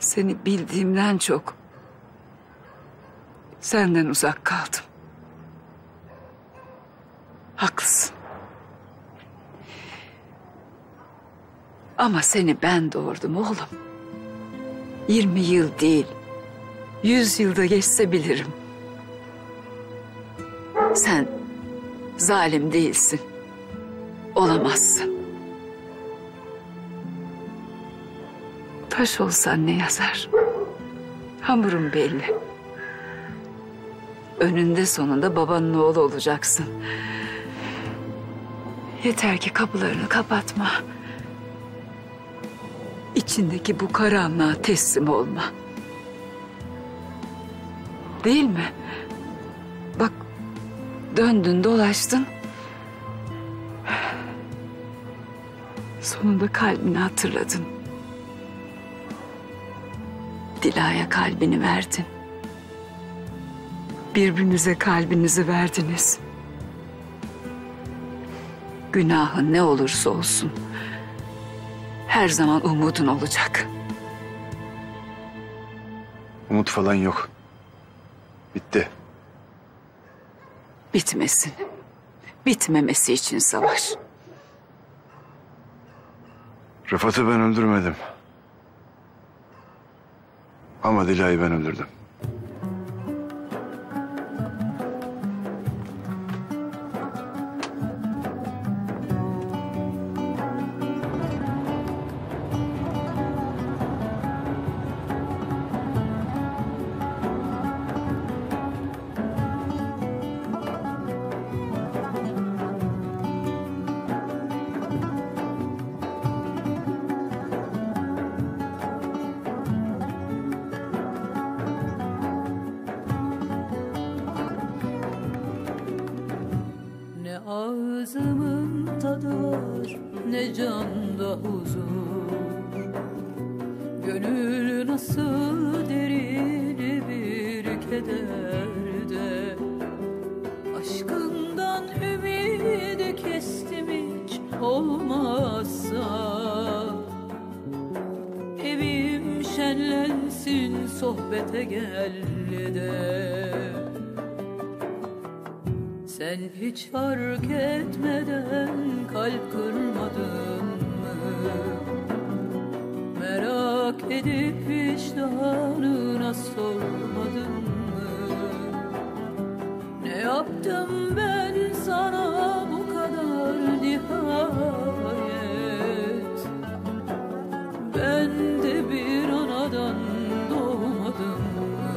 Seni bildiğimden çok senden uzak kaldım. Haklısın. Ama seni ben doğurdum oğlum. 20 yıl değil, 100 yılda geçse bilirim. Sen zalim değilsin. Olamazsın. Taş olsan ne yazar? Hamurum belli. Önünde sonunda babanın oğlu olacaksın. Yeter ki kapılarını kapatma. İçindeki bu karanlığa teslim olma. Değil mi? Bak, döndün dolaştın. Sonunda kalbini hatırladın. Dila'ya kalbini verdin. Birbirinize kalbinizi verdiniz. Günahın ne olursa olsun her zaman umudun olacak. Umut falan yok. Bitti. Bitmesin. Bitmemesi için savaş. Rıfat'ı ben öldürmedim. Ama Dila'yı ben öldürdüm. Ne ağzımın tadı var, ne canda huzur. Gönül nasıl derin bir kederde. Aşkından ümidi kestim hiç olmazsa. Evim şenlensin, sohbete gel de. Sen hiç fark etmeden kalp kırmadın mı? Merak edip vicdanına sormadın mı? Ne yaptım ben sana bu kadar nihayet? Ben de bir anadan doğmadım mı?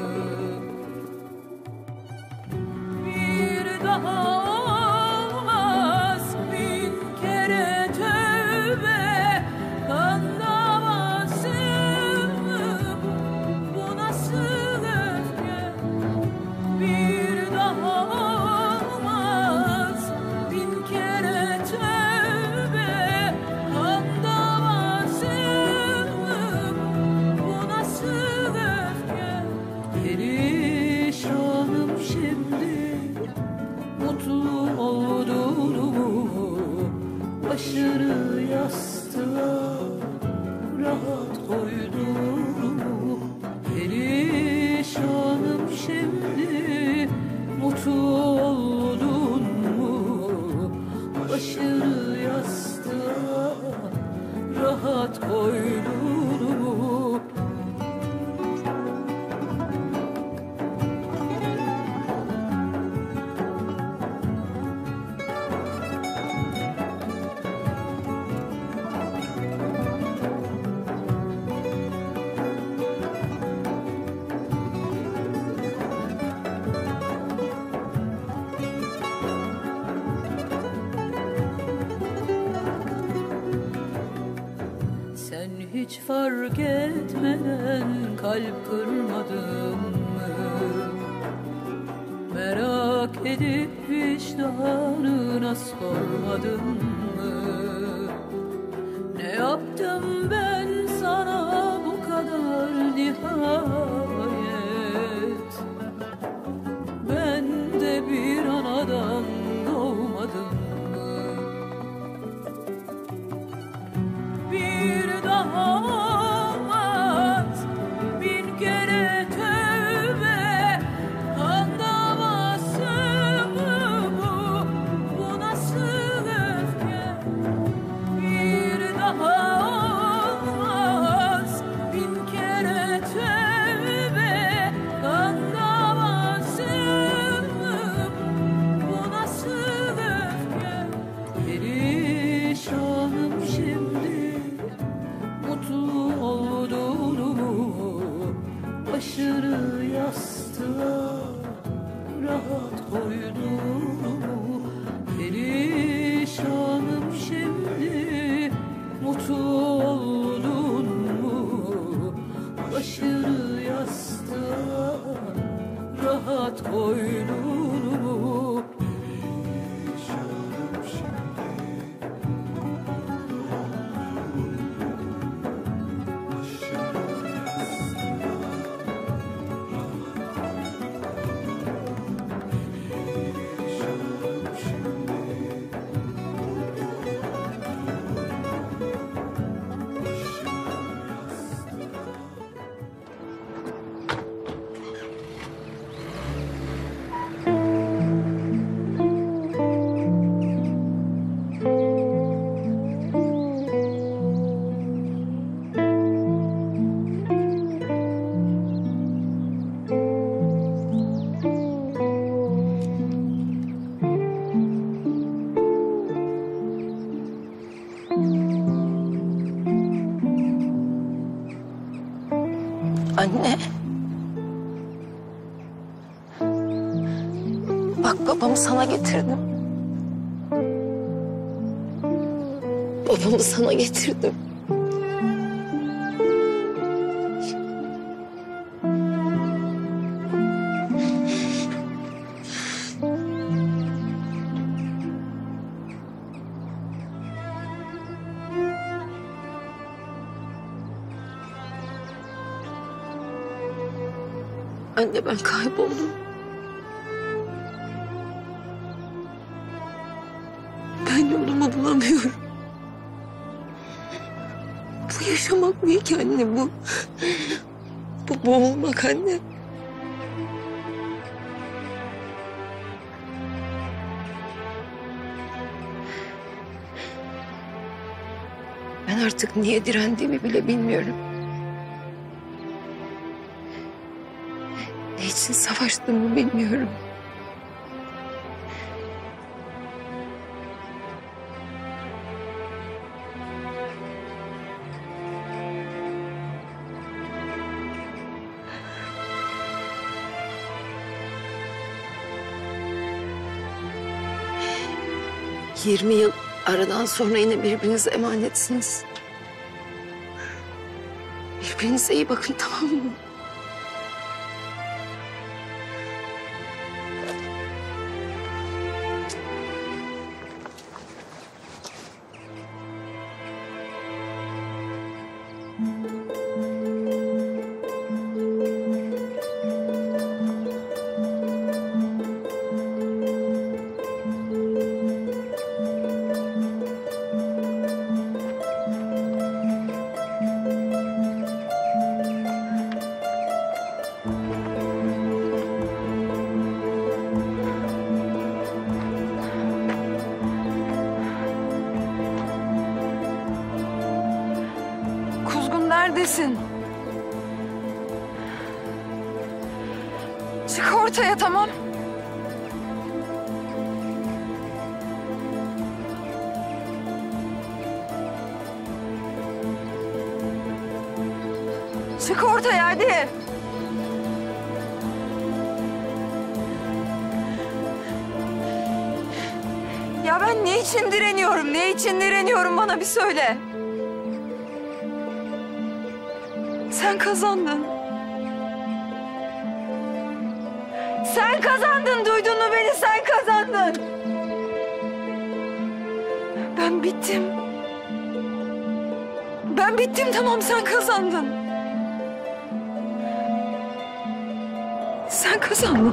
Olmaz bin kere tövbe, kan davası bu nasıl öfke? Bir daha olmaz bin kere tövbe, kan davası bu nasıl öfke? Perişanım şimdi, mutlu olduğumu, başını yastığa rahat koyduğumu. Perişanım şimdi, mutlu olduğumu, başını yastığa rahat koyduğumu. Sen hiç fark etmeden kalp kırmadın mı? Merak edip vicdanına sormadın mı? Ne yaptım ben sana bu kadar nihayet? Ben de bir anadan doğmadım mı? Bir daha olmaz Anne. Bak babamı sana getirdim. Babamı sana getirdim. Anne ben kayboldum. Ben yolumu bulamıyorum. Bu yaşamak değil ki anne bu. Bu boğulmak anne. Ben artık niye direndiğimi bile bilmiyorum. Ne için savaştığımı bilmiyorum. ...20 yıl aradan sonra yine birbirinize emanetsiniz. Birbirinize iyi bakın, tamam mı? Kuzgun neredesin? Çık ortaya, tamam. Çık ortaya hadi. Ya ben ne için direniyorum? Ne için direniyorum, bana bir söyle. Sen kazandın. Sen kazandın, duydun mu beni? Sen kazandın. Ben bittim. Ben bittim, tamam, sen kazandın. Sen kazandın.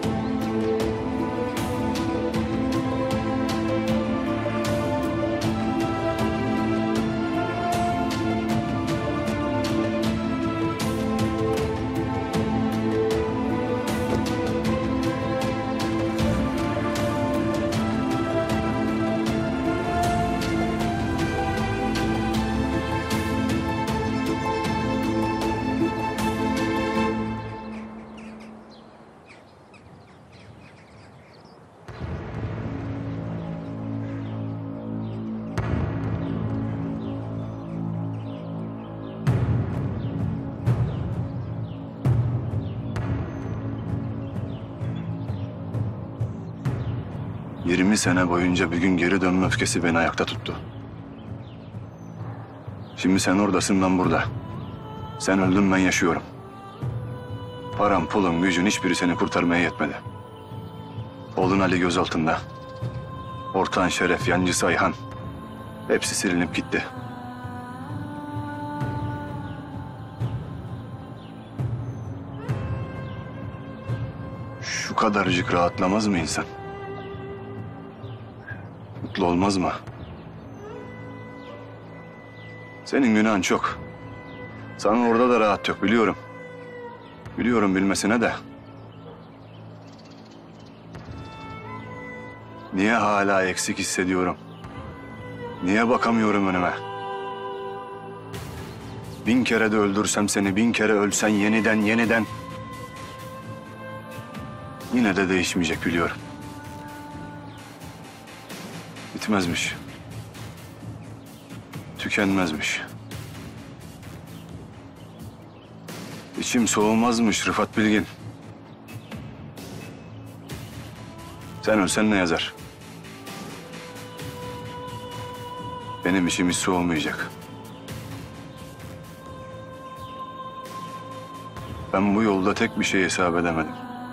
...20 sene boyunca bir gün geri dönme öfkesi beni ayakta tuttu. Şimdi sen oradasın, ben burada. Sen öldün, ben yaşıyorum. Param, pulun, gücün hiçbiri seni kurtarmaya yetmedi. Oğlun Ali gözaltında. Ortağın Şeref, yancısı Ayhan. Hepsi silinip gitti. Şu kadarcık rahatlamaz mı insan? Mutlu olmaz mı? Senin günahın çok. Sana orada da rahat yok, biliyorum. Biliyorum bilmesine de. Niye hala eksik hissediyorum? Niye bakamıyorum önüme? 1000 kere de öldürsem seni, 1000 kere ölsen yeniden... ...yine de değişmeyecek, biliyorum. Bitmezmiş. tükenmezmiş. İçim soğumazmış Rıfat Bilgin. Sen ölsen ne yazar? Benim içim hiç soğumayacak. Ben bu yolda tek bir şey hesap edemedim.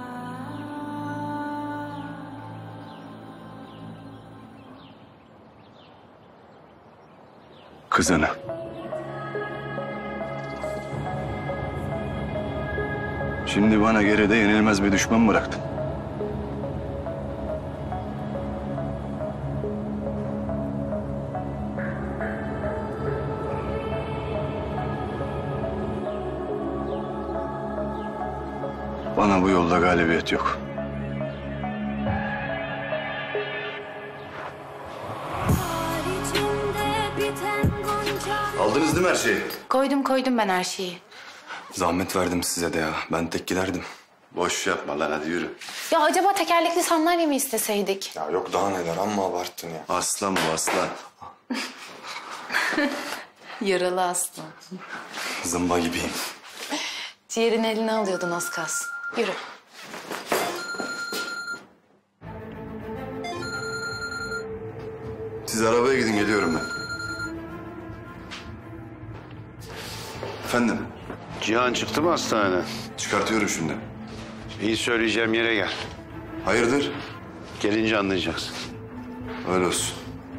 Kızını. Şimdi bana geride yenilmez bir düşman bıraktın. Bana bu yolda galibiyet yok. Aldınız değil mi her şeyi? Koydum ben her şeyi. Zahmet verdim size de ya. Ben tek giderdim. Boş yapma lan, hadi yürü. Ya acaba tekerlekli sandalye mi isteseydik? Ya yok daha neler, amma abarttın ya. Aslan bu aslan. Yaralı aslan. Zımba gibiyim. Ciğerin eline alıyordun az kalsın. Yürü. Siz arabaya gidin, geliyorum ben. Efendim, Cihan çıktı mı hastaneden? çıkartıyorum şimdi. İyi söyleyeceğim yere gel. Hayırdır? Gelince anlayacaksın. Öyle olsun.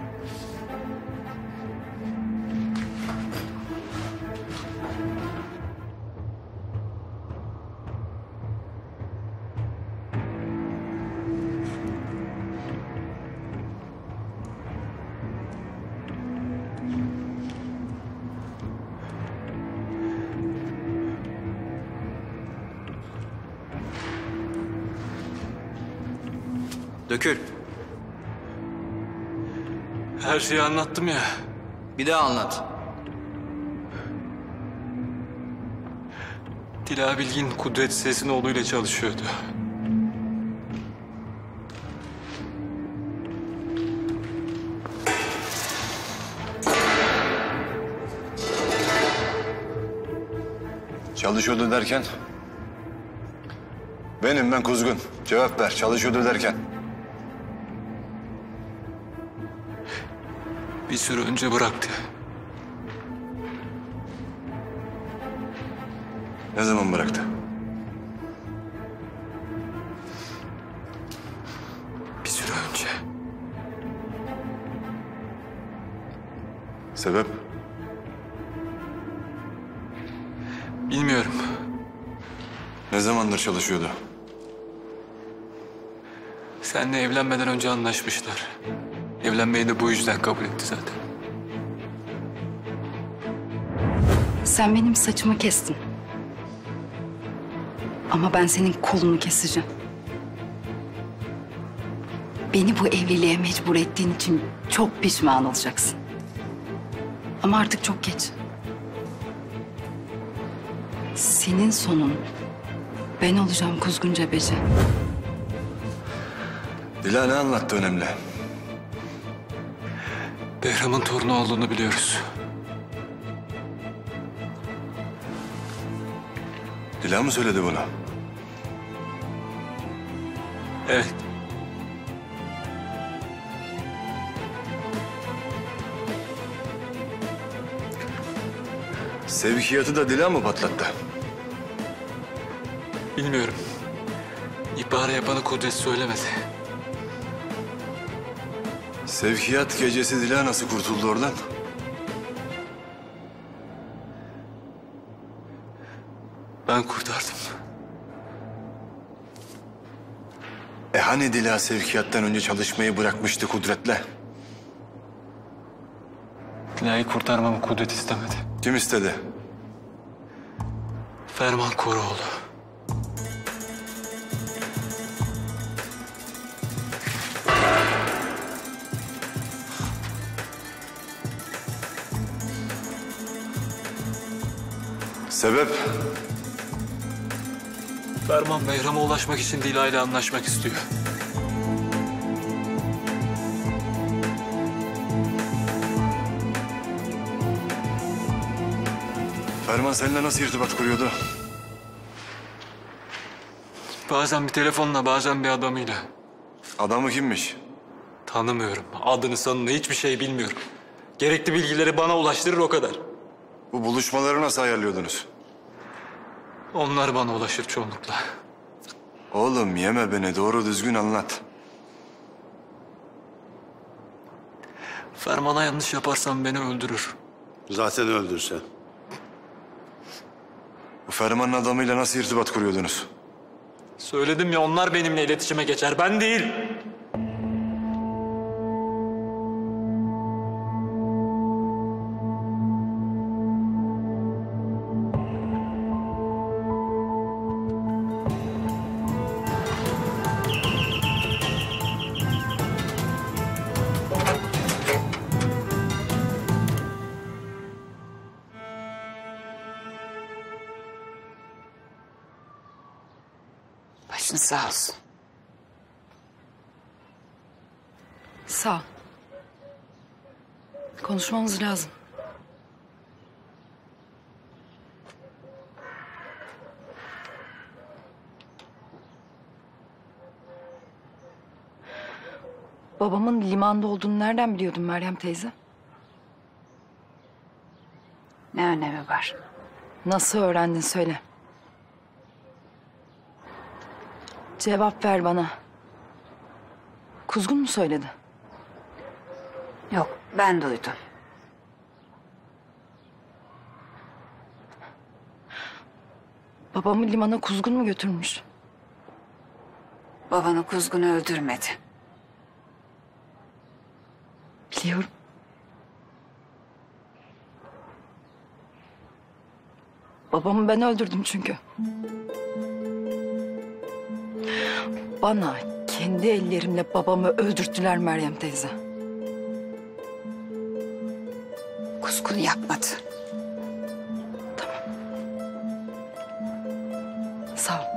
Dökül. Her şeyi anlattım ya. Bir daha anlat. Dila Bilgin Kudret Sesinoğlu'yla çalışıyordu. Çalışıyordu derken? Benim, ben Kuzgun. Cevap ver, çalışıyordu derken. Bir süre önce bıraktı. Ne zaman bıraktı? Bir süre önce. Sebep? Bilmiyorum. Ne zamandır çalışıyordu? Seninle evlenmeden önce anlaşmışlar. Evlenmeyi de bu yüzden kabul etti zaten. Sen benim saçımı kestin. Ama ben senin kolunu keseceğim. Beni bu evliliğe mecbur ettiğin için çok pişman olacaksın. Ama artık çok geç. Senin sonun ben olacağım Kuzgun Cebeci. Dila ne anlattı önemli? Behram'ın torunu olduğunu biliyoruz. Dila mı söyledi bunu? Evet. Sevkiyatı da Dila mı patlattı? Bilmiyorum. İhbarı yapanı Kudret söylemedi. Sevkiyat gecesi Dila nasıl kurtuldu oradan? Ben kurtardım. Hani Dila sevkiyattan önce çalışmayı bırakmıştı Kudret'le? Dila'yı kurtarmamı Kudret istemedi. Kim istedi? Ferman Koroğlu. Sebep? Ferman Behram'a ulaşmak için Dila ile anlaşmak istiyor. Ferman seninle nasıl irtibat kuruyordu? Bazen bir telefonla, bazen bir adamıyla. Adamı kimmiş? Tanımıyorum. Adını, sanını, hiçbir şey bilmiyorum. Gerekli bilgileri bana ulaştırır, o kadar. Bu buluşmaları nasıl ayarlıyordunuz? Onlar bana ulaşır çoğunlukla. Oğlum yeme beni, doğru düzgün anlat. Ferman'a yanlış yaparsam beni öldürür. Zaten öldürse. Bu Ferman'ın adamıyla nasıl irtibat kuruyordunuz? Söyledim ya, onlar benimle iletişime geçer, ben değil. Başın sağ olsun. Sağ ol. Konuşmamız lazım. Babamın limanda olduğunu nereden biliyordun Meryem teyze? Ne önemi var? Nasıl öğrendin söyle. Cevap ver bana. Kuzgun mu söyledi? Yok, ben duydum. Babamı limana Kuzgun mu götürmüş? Babanı Kuzgun öldürmedi. Biliyorum. Babamı ben öldürdüm çünkü. Bana kendi ellerimle babamı öldürttüler Meryem teyze. Kuzgun yapmadı. Sağ ol.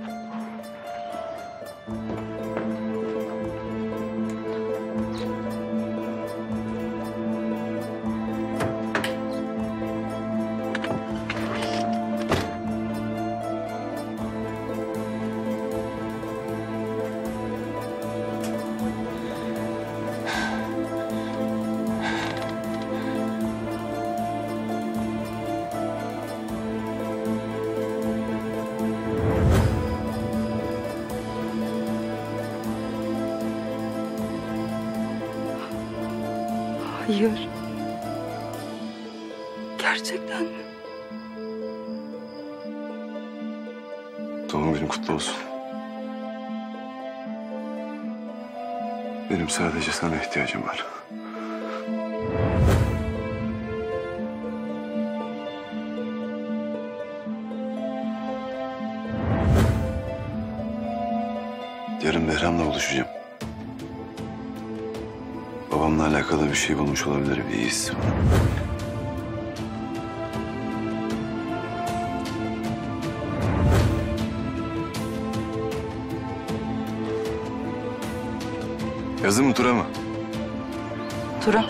Hayır. Gerçekten mi? Doğum günün kutlu olsun. Benim sadece sana ihtiyacım var. Yarın Behram'la buluşacağım. Babamla alakalı bir şey bulmuş olabilir, bir iz. Yazı mı, tura mı? Tura.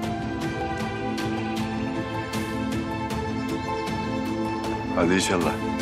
Hadi inşallah.